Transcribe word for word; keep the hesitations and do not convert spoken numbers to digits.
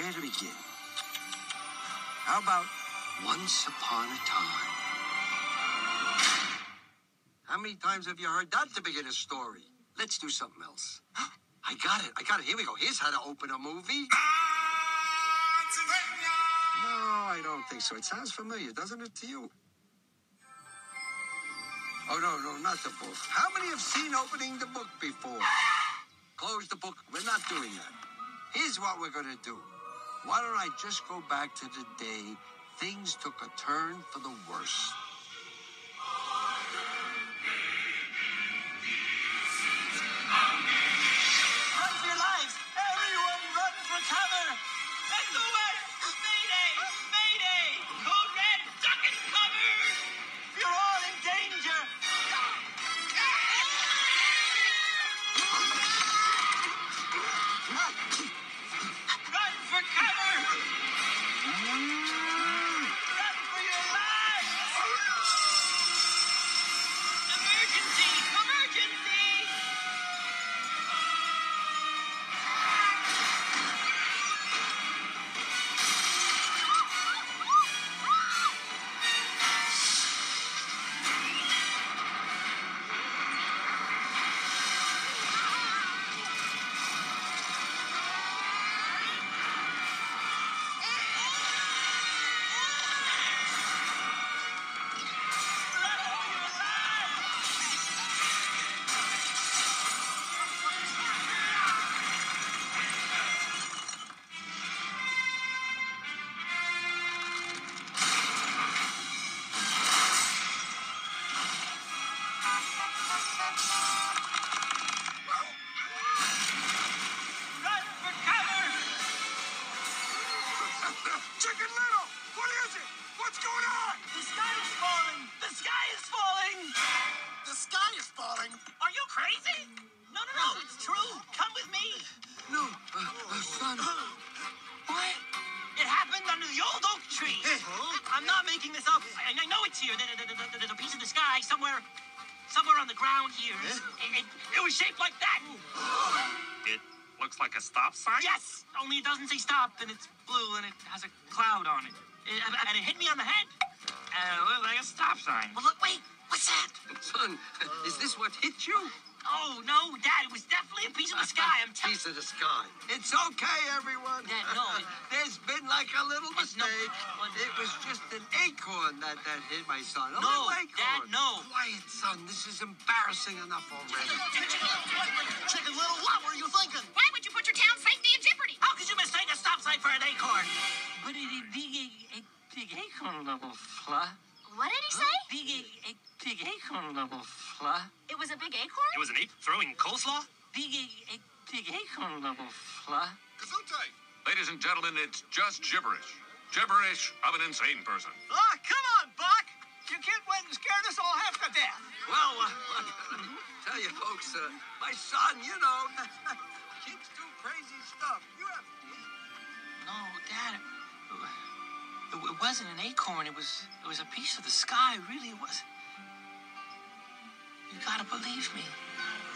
where to begin? How about once upon a time? How many times have you heard that to begin a story? Let's do something else. I got it. I got it. Here we go. Here's how to open a movie. No, I don't think so. It sounds familiar, doesn't it, to you? Oh, no, no, not the book. How many have seen opening the book before? Close the book. We're not doing that. Here's what we're going to do. Why don't I just go back to the day things took a turn for the worse? Run for your lives! Everyone run for cover! Make the way! Mayday! Mayday! Code red, duck and cover! You're all in danger! Run for cover! Run for your lives! Emergency! Emergency! Run for cover! Chicken Little! What is it? What's going on? The sky is falling! The sky is falling! The sky is falling. Are you crazy? No, no, no, it's true. Come with me. No, uh, uh, son. What? It happened under the old oak tree. I'm not making this up. I, I know it's here. There- there- there- There's a piece of the sky somewhere, somewhere on the ground here. It, it, it was shaped like that. It looks like a stop sign? Yes, only it doesn't say stop, and it's blue, and it has a cloud on it. It- and it hit me on the head. Uh, it looks like a stop sign. Well, look, wait, what's that? Son, is this what hit you? Oh, no, Dad, it was definitely a piece of the sky. I'm telling Piece of the sky. It's okay, everyone. Dad, no, it- There's been like a little It's no- mistake. what- It was just an acorn that, that hit my son. A No, little acorn. Dad, no. Quiet, son. This is embarrassing enough already. Chicken Little, what were you thinking? Why would you put your town's safety in jeopardy? How could you mistake a stop sign for an acorn? But it is big, a big acorn level fla. What did he say? Big, a big acorn level fla. It was a big acorn? It was an ape throwing coleslaw? Big, a big acorn level fla. Gesundheit. Ladies and gentlemen, it's just gibberish. Gibberish of an insane person. Oh, come on, Buck. You kid went and scared us all half to death. Well, uh, tell you folks, uh, my son, you know, kids do crazy stuff. You have No, Dad. It, it wasn't an acorn. It was it was a piece of the sky. Really, it was. You gotta believe me.